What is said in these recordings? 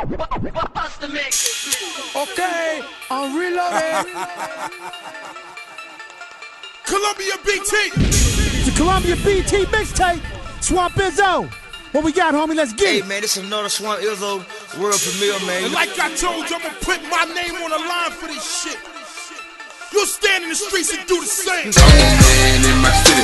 Okay, I'm reloading. Columbia BT. The Columbia BT mixtape. Swamp Izzo. What we got, homie? Let's get it. Hey, man, this is another Swamp Izzo world premiere, man. And like I told you, I'm gonna put my name on the line for this shit. You'll stand in the streets and do the same. I'm the man in my city.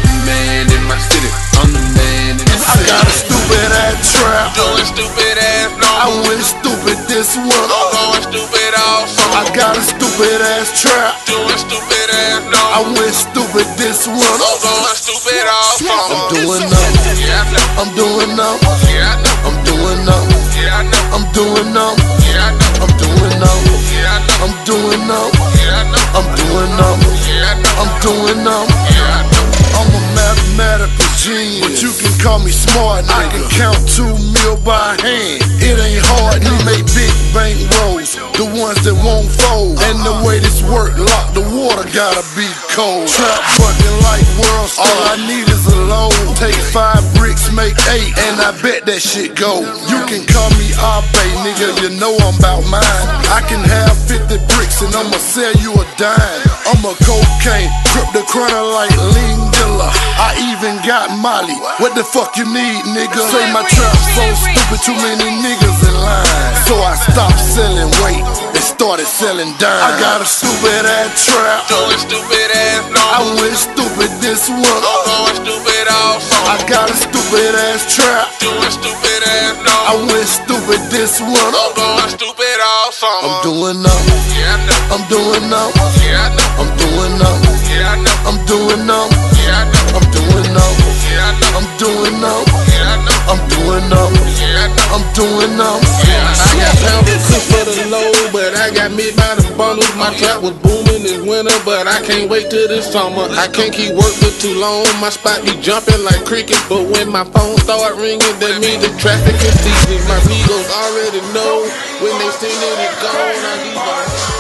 Man in my city. I'm the man in the city. I got a stupid ass trap. Doing stupid ass no. I went stupid this one. I'm going stupid all summer. I got a stupid ass trap. Doing stupid ass no. I went stupid this one. I'm going stupid all summer. I'm doing numb. Yeah, I know. I'm doing numb. Yeah, I know. I'm doing numb. Yeah, I know. I'm doing numb. Yeah, I know. I'm doing numb. Yeah, I know. I'm doing numb. Yeah, I know. I'm doing numb. Yeah, I know. I'm doing numb. Yeah, I know. I'm a mathematical genius, but you can call me smart, nigga. I can count 2 mil by hand. It ain't hard to make big bank rolls, the ones that won't fold. And the way this work, lock the water gotta be cold. Trap fucking like world star. All I need is a load. Take 5 bricks, make 8, and I bet that shit go. You can call me Abe, nigga, you know I'm about mine. I can have 50 bricks and I'ma sell you a dime. I'm a cocaine, grip the corner like lean dealer. I even got Molly. What the fuck you need, nigga? Say my trap so stupid, too many niggas in line. So I stopped selling weight and started selling dimes. I got a stupid ass trap. Doing stupid ass no. I went stupid this one. I'm going stupid all summer. I got a stupid ass trap. Doing stupid ass no. I went stupid this one. I'm going stupid all summer. I'm doing numb. Yeah, I know. I'm doing numb. Yeah, I know. I'm doing numb. Yeah, I know. I'm doing numb. Yeah, I know. I'm doing numb. Yeah, I know. I'm doing numb. Yeah, I know. I'm doing numb. Yeah, I know. I'm doing numb. I got pounds of cook for the low, but I got me by the bundles. My trap was booming this winter, but I can't wait till this summer. I can't keep work for too long. My spot be jumping like crickets, but when my phone start ringing, that means the traffic is decent. My amigos already know when they send it, it's gone. I need